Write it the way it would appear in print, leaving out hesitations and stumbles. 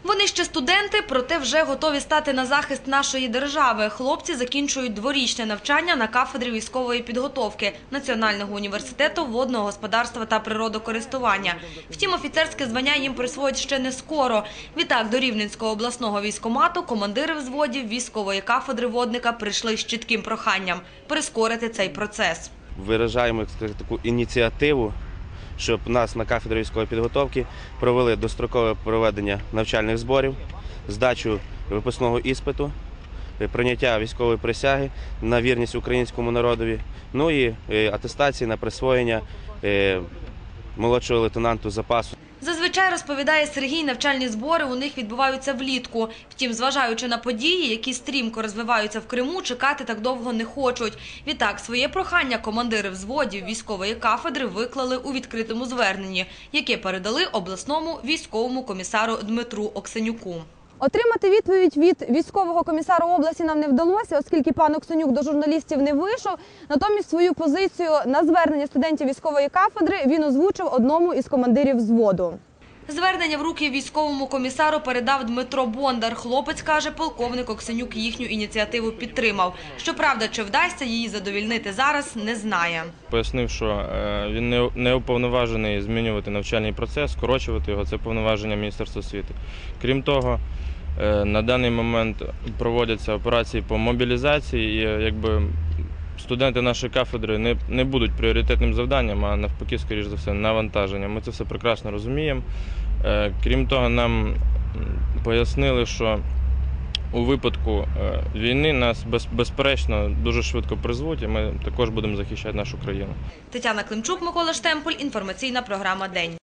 Вони ще студенти, проте вже готові стати на захист нашої держави. Хлопці закінчують дворічне навчання на кафедрі військової підготовки Національного університету водного господарства та природокористування. Втім, офіцерське звання їм присвоїть ще не скоро. Відтак до Рівненського обласного військкомату командири взводів військової кафедри водника прийшли з чітким проханням – прискорити цей процес. Виражаємо таку ініціативу, щоб нас на кафедрі військової підготовки провели дострокове проведення навчальних зборів, здачу випускного іспиту, прийняття військової присяги на вірність українському народові, ну і атестації на присвоєння молодшого лейтенанту запасу. Зазвичай, розповідає Сергій, навчальні збори у них відбуваються влітку. Втім, зважаючи на події, які стрімко розвиваються в Криму, чекати так довго не хочуть. Відтак, своє прохання командири взводів військової кафедри виклали у відкритому зверненні, яке передали обласному військовому комісару Дмитру Оксенюку. Отримати відповідь від військового комісара області нам не вдалося, оскільки пан Оксенюк до журналістів не вийшов. Натомість свою позицію на звернення студентів військової кафедри він озвучив одному із командирів взводу. Звернення в руки військовому комісару передав Дмитро Бондар. Хлопець, каже, полковник Оксенюк їхню ініціативу підтримав. Щоправда, чи вдасться її задовільнити зараз, не знає. Пояснив, що він не уповноважений змінювати навчальний процес, скорочувати його – це повноваження Міністерства освіти. Крім того, на даний момент проводяться операції по мобілізації і студенти нашої кафедри не будуть пріоритетним завданням, а навпаки, скоріш за все, навантаженням. Ми це все прекрасно розуміємо. Крім того, нам пояснили, що у випадку війни нас, безперечно, дуже швидко призвуть, і ми також будемо захищати нашу країну. Тетяна Климчук, Микола Штемпель. Інформаційна програма «День».